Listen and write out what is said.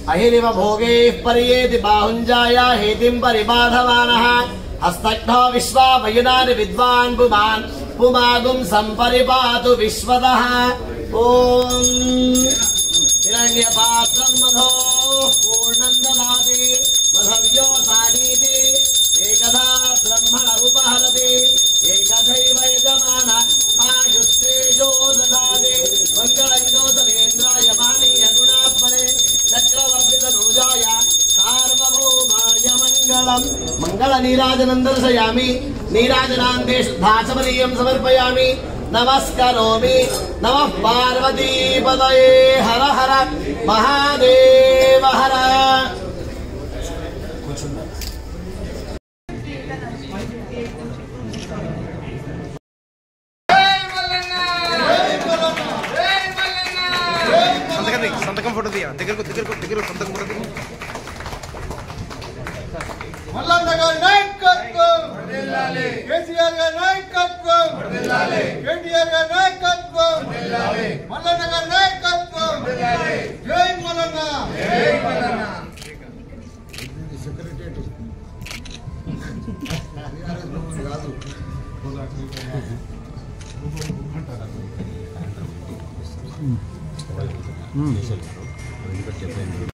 अहिरिव भोगैः पर्येति बाहुञ्जाया हेतिं परिबाधमानः हस्तग्धो विश्वावयुनानि विद्वान् पुमान् पुमागुं सम्परिपातु विश्वतः ॐ हिरण्यपात्रं मधो पूर्णं ददाति मधव्यो सानीति एकदा ब्रह्मण उपहरति एकदैव यजमान आयुस्तेजो ददाति मङ्गलञ्जो समेन्द्राय मानीय गुणात्मने चक्रवर्तितनूजाय सार्वभौमाय मङ्गलम् मंगल नीराजनं दर्शयामि नीराजनान्ते शुद्धाचमनीयं समर्पयामि नमस्करोमि नमः पार्वतीपतये हर हर महादेव हर సంతకం ఫోటో దియా దగ్గరకు సంతకం ఫోటో దియా మల్లన్న గారి నాయకత్వం వర్ధిల్లాలి కేసీఆర్ గారి నాయకత్వం వర్ధిల్లాలి కేటీఆర్ గారి నాయకత్వం వర్ధిల్లాలి మల్లన్న గారి నాయకత్వం వర్ధిల్లాలి జై మల్లన్న జై మల్లన్న సెక్రటరీ కాదు